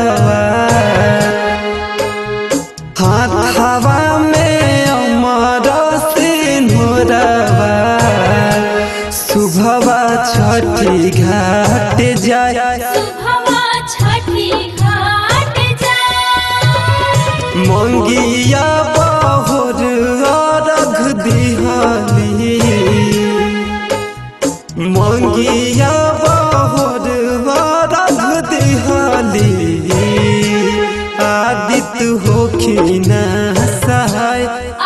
हाथवा में अमर सिंदूरवा सुबह छठी घाट जाय मंगिया बहुर अर्घ दिहाली मंगिया बहुर अर्घ दिहाली आदित्य होखिन सहाय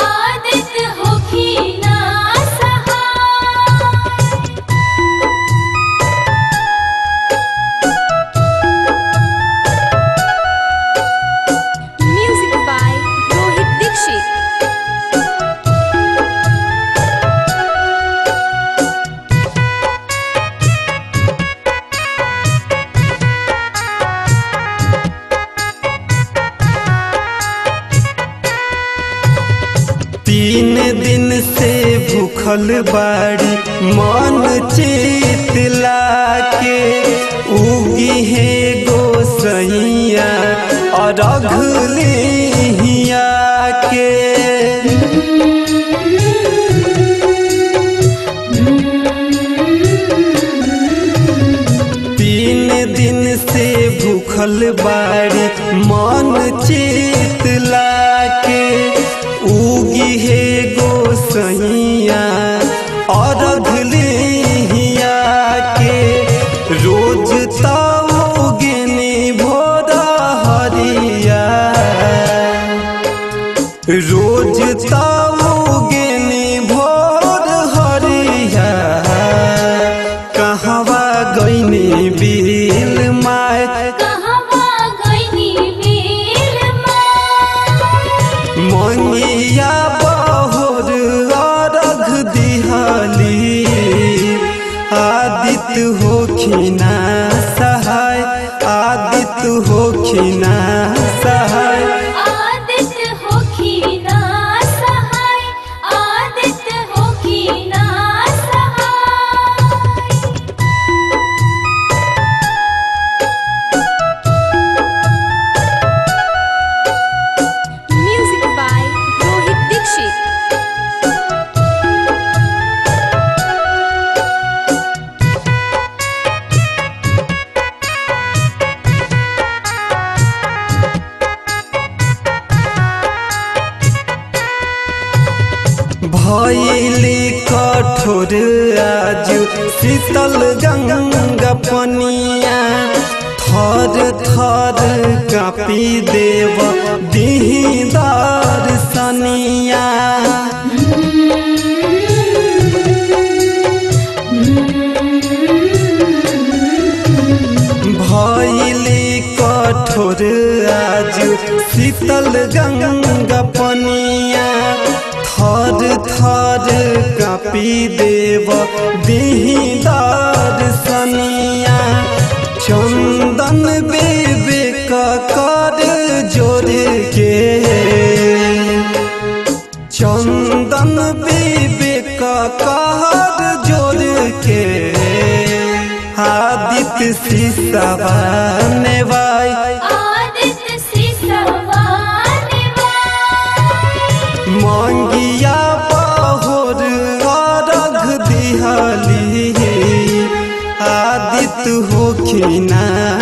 तीन दिन से भूखल बाड़ी मन चित लाके उगी है गोसैया अर्घ लिहिया के तीन दिन से भूखल बाड़ी मन चित लाके उगी है गोसैया अर्घ लिहिया के रोज तौगिनी भोर हरिया रोज तौगिनी भोर हरिया कहवा गईनी बिल माय मंगिया बहुर अर्घ दिहाली आदित्य होखिन सहाय आदित्य होखिन सहाय भइली कठोर आज शीतल गंगा पनिया थर थर कापी देव दिही दर्शनिया भइली कठोर आज शीतल गंगा पनिया थर थर कापी देव दिही दर्शनिया चंदन विवेक कर जोड़ के चंदन विवेक कर जोड़ के आदित्य शीशवा नेवाय मंगिया बहुर अर्घ दिहाली आदित्य होखिन